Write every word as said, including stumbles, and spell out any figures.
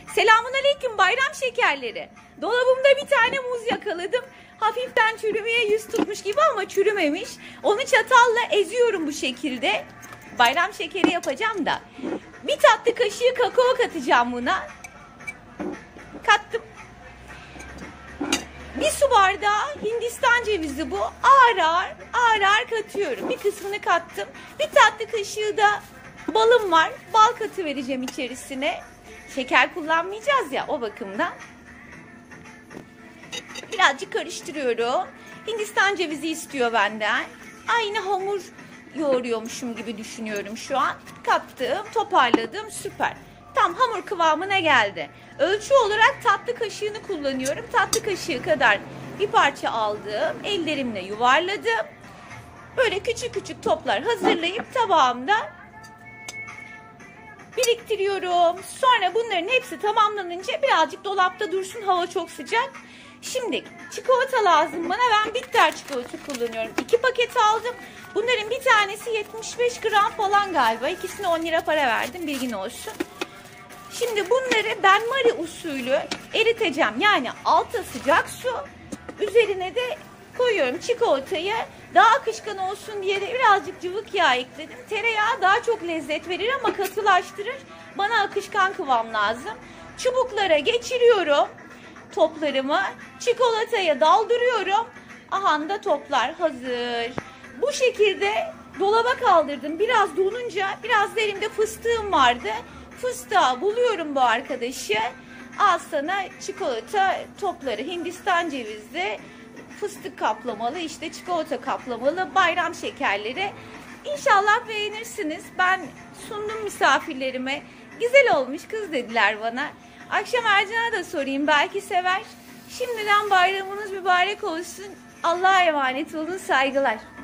Selamünaleyküm bayram şekerleri. Dolabımda bir tane muz yakaladım. Hafiften çürümeye yüz tutmuş gibi ama çürümemiş. Onu çatalla eziyorum bu şekilde. Bayram şekeri yapacağım da. Bir tatlı kaşığı kakao katacağım buna. Kattım. Bir su bardağı Hindistan cevizi bu. Ağır ağır, ağır ağır katıyorum. Bir kısmını kattım. Bir tatlı kaşığı da balım var. Bal katı vereceğim içerisine. Şeker kullanmayacağız ya, o bakımdan. Birazcık karıştırıyorum. Hindistan cevizi istiyor benden. Aynı hamur yoğuruyormuşum gibi düşünüyorum şu an. Kattım, toparladım, süper. Tam hamur kıvamına geldi. Ölçü olarak tatlı kaşığını kullanıyorum. Tatlı kaşığı kadar bir parça aldım. Ellerimle yuvarladım. Böyle küçük küçük toplar hazırlayıp tabağımda biriktiriyorum. Sonra bunların hepsi tamamlanınca birazcık dolapta dursun. Hava çok sıcak. Şimdi çikolata lazım bana. Ben bitter çikolata kullanıyorum. İki paket aldım. Bunların bir tanesi yetmiş beş gram falan galiba. İkisine on lira para verdim. Bilgin olsun. Şimdi bunları benmari usulü eriteceğim. Yani alta sıcak su. Üzerine de koyuyorum çikolatayı. Daha akışkan olsun diye de birazcık cıvık yağ ekledim. Tereyağı daha çok lezzet verir ama katılaştırır. Bana akışkan kıvam lazım. Çubuklara geçiriyorum toplarımı. Çikolataya daldırıyorum. Aha da toplar hazır. Bu şekilde dolaba kaldırdım. Biraz donunca, biraz da elimde fıstığım vardı. Fıstığa buluyorum bu arkadaşı. Al sana çikolata topları. Hindistan cevizli, fıstık kaplamalı, işte çikolata kaplamalı bayram şekerleri. İnşallah beğenirsiniz. Ben sundum misafirlerime. Güzel olmuş kız dediler bana. Akşam Ercan'a da sorayım, belki sever. Şimdiden bayramınız mübarek olsun. Allah'a emanet olun, saygılar.